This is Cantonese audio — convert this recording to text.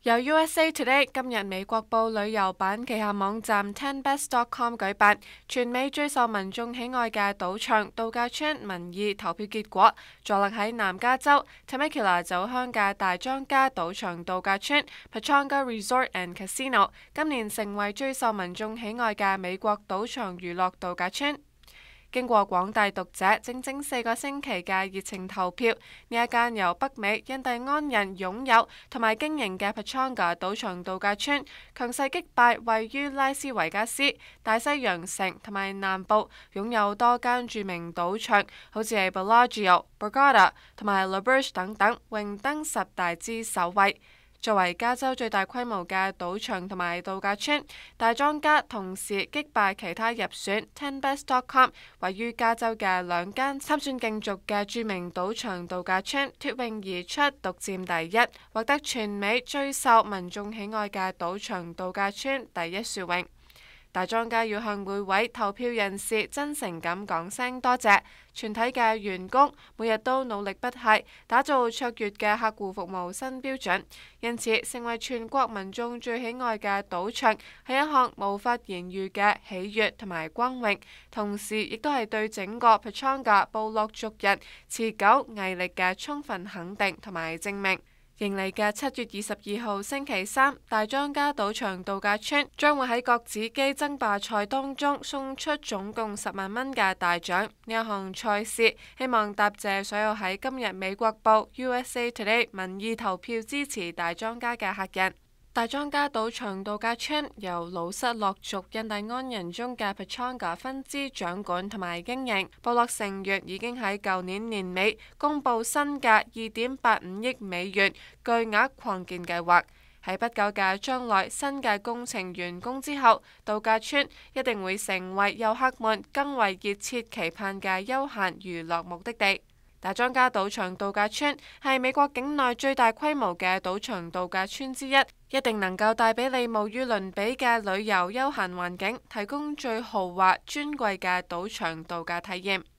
由 USA Today 今日美國報旅遊版旗下網站 10best.com 舉辦全美最受民眾喜愛嘅賭場度假村民意投票結果，坐落喺南加州 Temecula 酒鄉嘅大莊家賭場度假村 Pechanga Resort and Casino 今年成為最受民眾喜愛嘅美國賭場娛樂度假村。經過廣大讀者整整4個星期嘅熱情投票，呢一間由北美印第安人擁有同埋經營嘅 Pechanga 賭場度假村，強勢擊敗位於拉斯維加斯、大西洋城同埋南部擁有多間著名賭場，好似係 Bellagio、Borgata 同埋 L'Auberge 等等，榮登10大之首位。作為加州最大規模嘅賭場同埋度假村，大莊家同時擊敗其他入選 10best.com 位於加州嘅2間參選競逐嘅著名賭場度假村，脫穎而出，獨佔第一，獲得全美最受民眾喜愛嘅賭場度假村第一殊榮。大莊家要向每位投票人士真誠咁講聲多謝，全體嘅員工每日都努力不懈，打造卓越嘅客戶服務新標準，因此成為全國民眾最喜愛嘅賭場，係一項無法言喻嘅喜悅同埋光榮，同時亦都係對整個 Pechanga 部落族人持久毅力嘅充分肯定同埋證明。迎嚟嘅7月22號星期三，大莊家賭場度假村將會喺角子機爭霸賽當中送出總共10萬蚊嘅大獎。呢一項賽事希望答謝所有喺今日美國報 USA Today 民意投票支持大莊家嘅客人。大莊家賭場度假村由魯瑟洛族印第安人中嘅 Pechanga 分支掌管同埋經營，部落成員已經喺舊年年尾公布新嘅2.85億美元巨額擴建計劃。喺不久嘅將來，新嘅工程完工之後，度假村一定會成為遊客們更為熱切期盼嘅休閒娛樂目的地。大莊家賭場度假村係美國境內最大規模嘅賭場度假村之一，一定能夠帶俾你無與倫比嘅旅遊休閒環境，提供最豪華尊貴嘅賭場度假體驗。